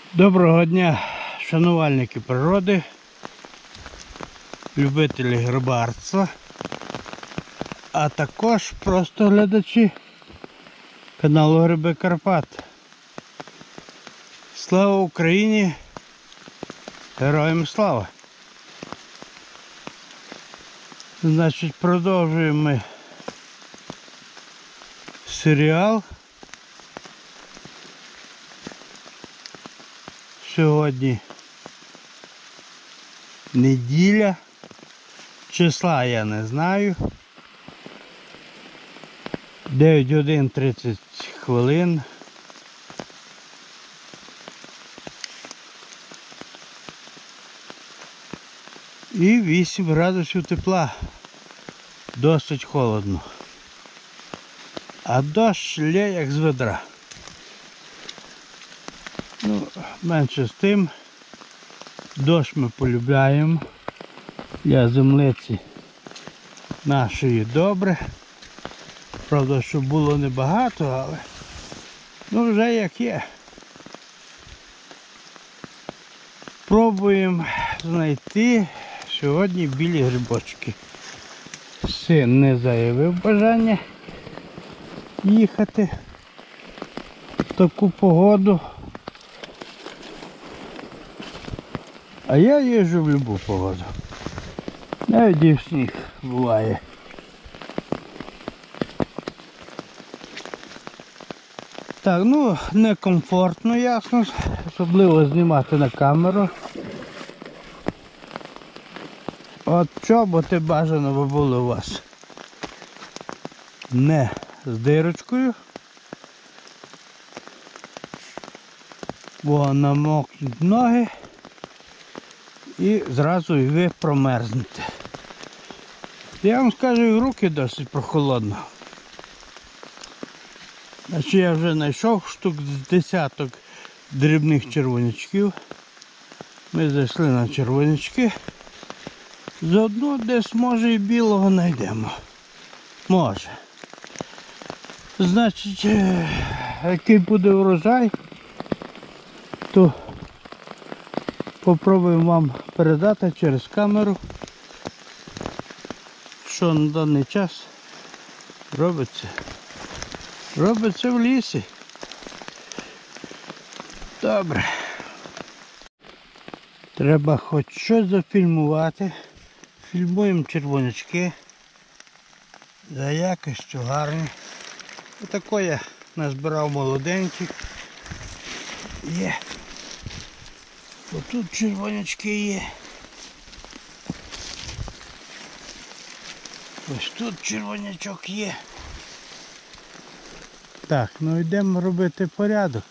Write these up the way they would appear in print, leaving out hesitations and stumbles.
Доброго дня, шанувальники природи, любителі грибарства, а також просто глядачі каналу Гриби Карпат. Слава Україні! Героям слава! Значить, продовжуємо ми серіал. Сьогодні неділя, числа я не знаю. 9 годин 30 хвилин. І 8 градусів тепла. Досить холодно. А дощ лє як з ведра. Ну, менше з тим, дощ ми полюбляємо, для землиці нашої добре. Правда, щоб було небагато, але ну вже як є. Пробуємо знайти сьогодні білі грибочки. Син не заявив бажання їхати в таку погоду. А я їжджу в будь-яку погоду. Навіть і в сніг буває. Так, ну некомфортно, ясно, особливо знімати на камеру. От чоботи бажано би були у вас не з дирочкою, бо намокнуть ноги. І зразу і ви промерзнете. Я вам скажу, і руки досить прохолодно. Значить, я вже знайшов штук з десяток дрібних червонячків. Ми зайшли на червонячки. Заодно десь, може, і білого знайдемо. Може. Значить, який буде врожай, то попробуємо вам передати через камеру, що на даний час робиться. Робиться в лісі. Добре. Треба хоч щось зафільмувати. Фільмуємо червонячки. За якістю гарні. Отако я назбирав молоденьких. Є. Отут червонячки є. Ось тут червонячок є. Так, ну йдемо робити порядок.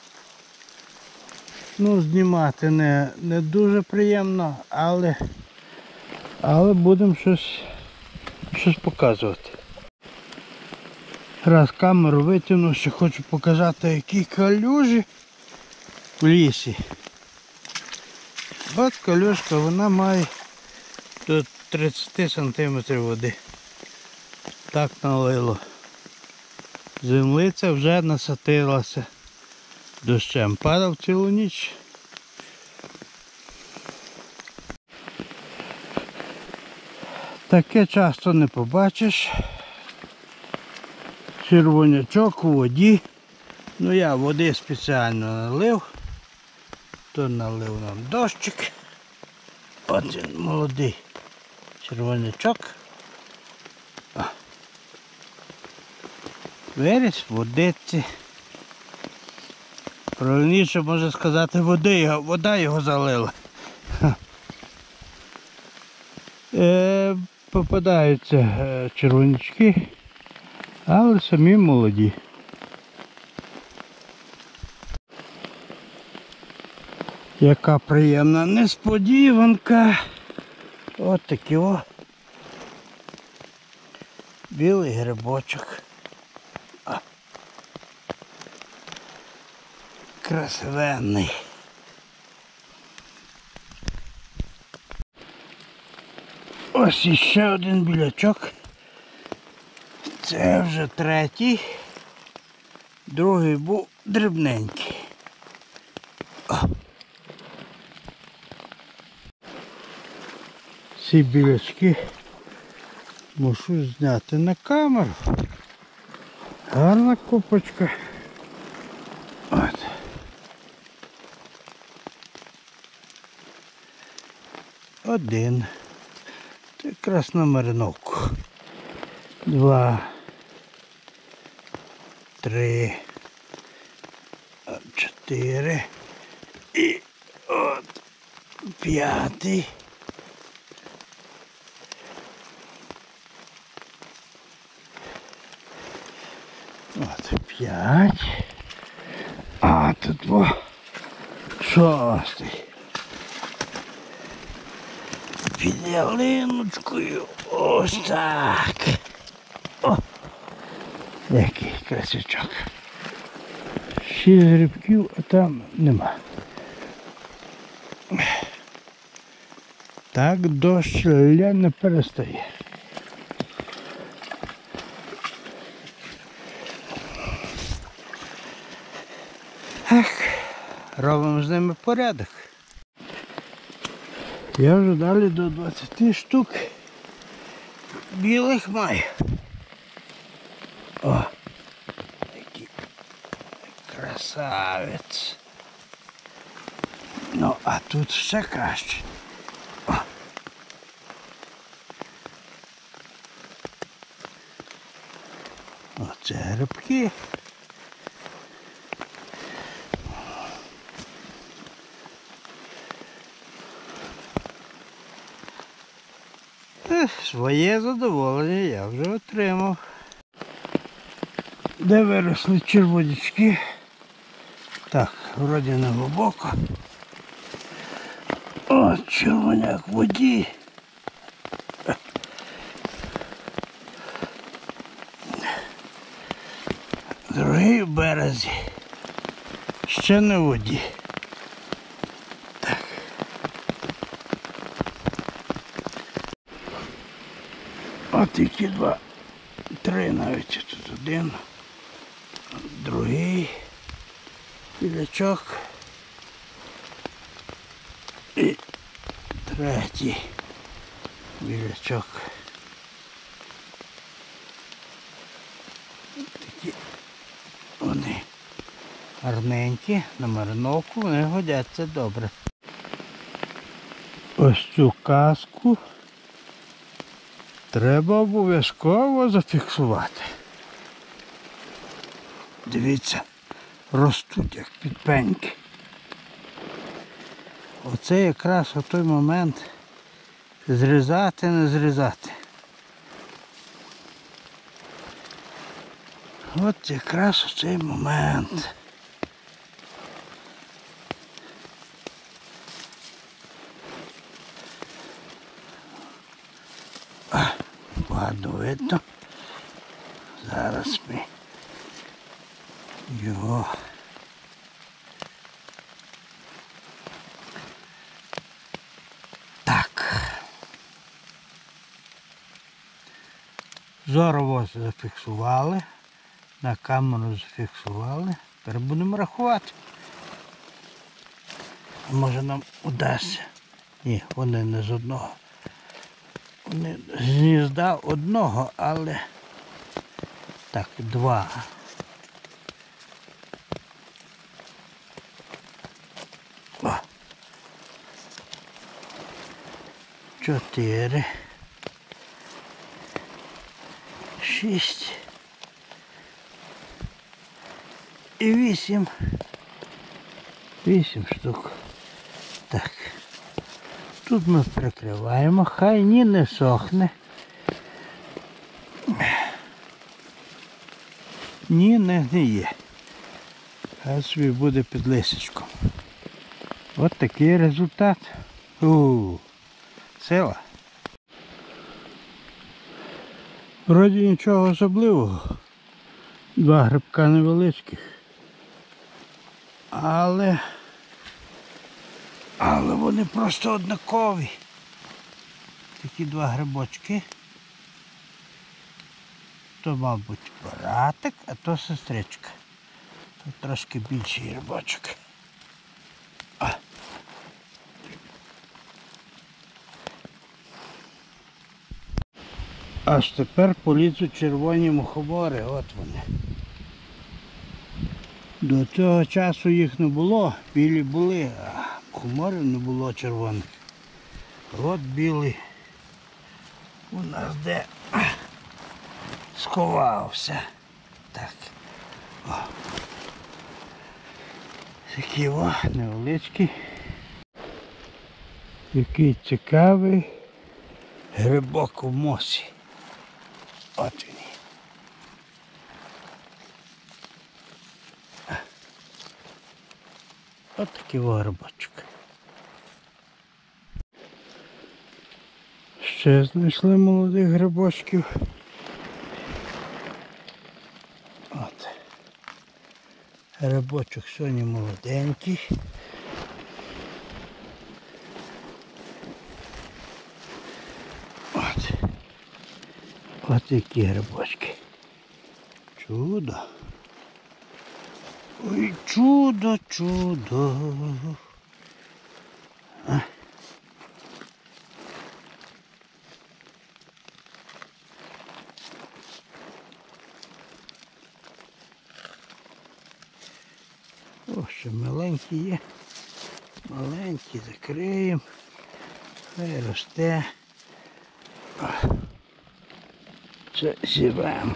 Ну, знімати не дуже приємно, але будемо щось показувати. Раз камеру витягну, ще хочу показати, які калюжі в лісі. От калюшка, вона має до 30 см води. Так налило. Землиця вже насатилася дощем. Падав цілу ніч. Таке часто не побачиш. Червонячок у воді. Ну я води спеціально налив. То налив нам дощик. От він, молодий червонячок. Виріс в водиці. Правильніше можна сказати, вода його залила. Попадаються червонячки, але самі молоді. Яка приємна несподіванка. От такий білий грибочок. Красивенний. Ось іще один білячок. Це вже третій. Другий був дрібненький. О. ці білячки мушу зняти на камеру. Гарна купочка. От. Один. Це якраз на мариновку. 2, 3, 4 і от 5. От 5. А тут 6. Під ялиночкою. Ось так. О! Який красивчок. 6 грибків, а там нема. Так дощ ля не перестає. Ах, робимо з ними порядок. Я вже далі до 20 штук білих маю. О, який красавець. Ну, а тут ще краще. О. Оце грибки. Своє задоволення я вже отримав. Де виросли червонячки? Так, вроді не глибоко. О, червоняк в воді. Другий в березі. Ще не в воді. Так. От тільки 2, 3 навіть. Тут один, другий білячок і третій білячок. Такі вони гарненькі, на мариновку, вони годяться добре. Ось цю каску треба обов'язково зафіксувати. Дивіться, ростуть як підпеньки. Оце якраз той момент зрізати, не зрізати. От якраз оцей момент. Погано видно. Зараз ми його так. Зорово зафіксували. На камеру зафіксували. Тепер будемо рахувати. Може нам удасться. Ні, вони не з одного. Вони з гнізда одного, але так, 2. О. 4. 6. І 8. 8 штук. Так. Тут ми прикриваємо, хай ні не сохне. Ні не гниє. Хай собі буде під лисичком. От такий результат. Сила. Вроді нічого особливого. 2 грибка невеличких. Але вони просто однакові. Такі 2 грибочки. То, мабуть, братик, а то сестричка. Тут трошки більший грибочок. Аж тепер полізуть червоні мухомори, от вони. До цього часу їх не було, білі були, а мухоморів не було червоних. От білий у нас де сховався. Так. О. Такий невеличкий. Який цікавий грибок у мосі. От він. От такий грибочок. Ще знайшли молодих грибочків. От. Грибочок сьогодні молоденький. От які грибочки. Чудо. Ой, чудо, чудо. А? О, ще маленькі є. Маленькі закриємо. Хай росте. Це зіб'ємо.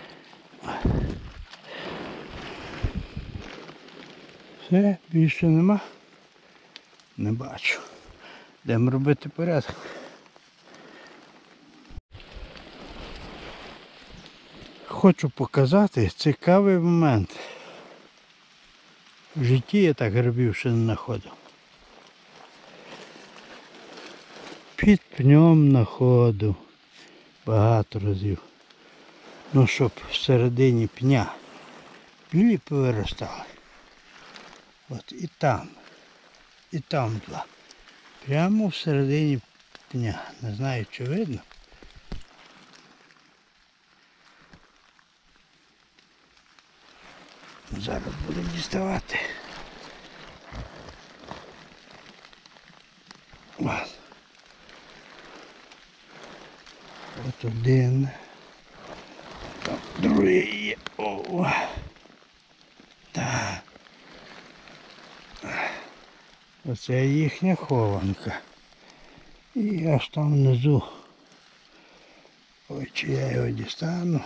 Все, більше нема. Не бачу. Йдемо робити порядок. Хочу показати цікавий момент. В житті я так грибів ще не знаходив. Під пнем знаходив багато разів. Ну, щоб всередині пня білі повиростали. От і там два. Прямо всередині пня. Не знаю, чи видно. Зараз будемо діставати. От. От один. Там другий є. О. Так. Оце їхня хованка. І аж там внизу. Ой, чи я його дістану.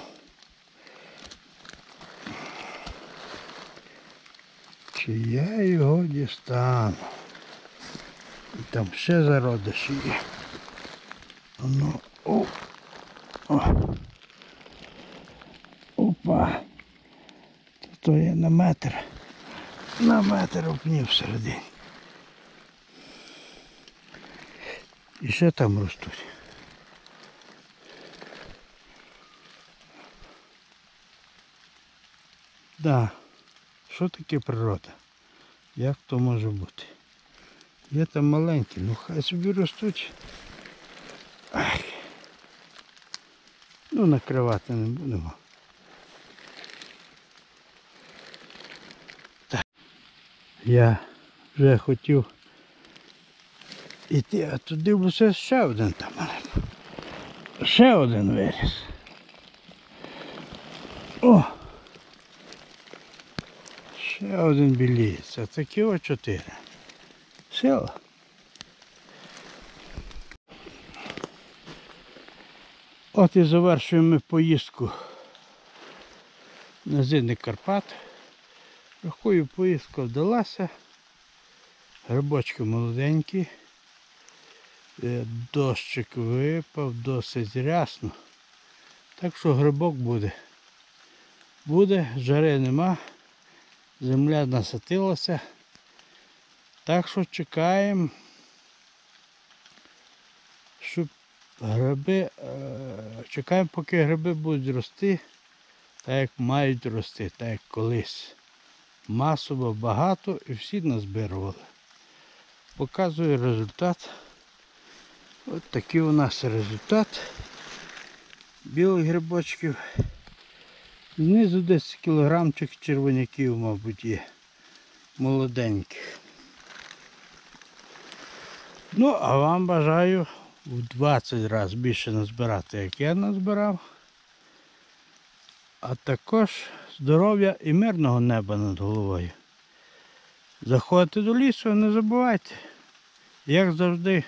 Чи я його дістану. І там ще зародиші є. Ну, о. О. Опа. То є на метр. На метр опнів всередині. І ще там ростуть. Да. Що таке природа? Як то може бути? Є там маленькі, ну хай собі ростуть. Ай. Ну накривати не будемо. Так. Я вже хотів іти, а туди все ще один там. Ще один виріс. О! Ще один біліється. Такі ось 4. Сила. От і завершуємо ми поїздку на Зидник Карпат. Рахую, поїздка вдалася. Грибочки молоденькі. Дощик випав, досить рясно. Так що грибок буде. Буде, жари нема. Земля наситилася. Так що чекаємо, щоб чекаємо, поки гриби будуть рости, так як мають рости, так як колись. Масово багато і всі назбирували. Показую результат. Ось такий у нас результат білих грибочків. Знизу десь кілограмчик червоняків, мабуть, є. Молоденьких. Ну, а вам бажаю в 20 разів більше назбирати, як я назбирав. А також здоров'я і мирного неба над головою. Заходите до лісу, не забувайте. Як завжди,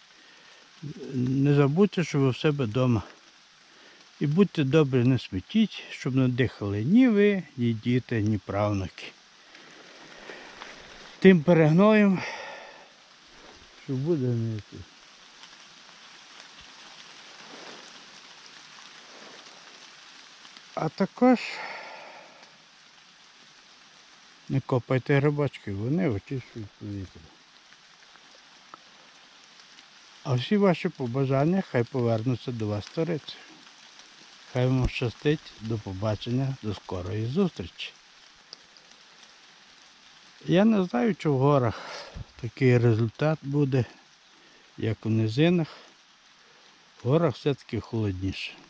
не забудьте, що ви в себе вдома. І будьте добрі, не смітіть, щоб не дихали ні ви, ні діти, ні правнуки. Тим перегноєм, що буде не йти. А також не копайте грибочки, вони очищують повітря. А всі ваші побажання хай повернуться до вас сторицею. Хай вам щастить, до побачення, до скорої зустрічі. Я не знаю, чи в горах такий результат буде, як у низинах. В горах все-таки холодніше.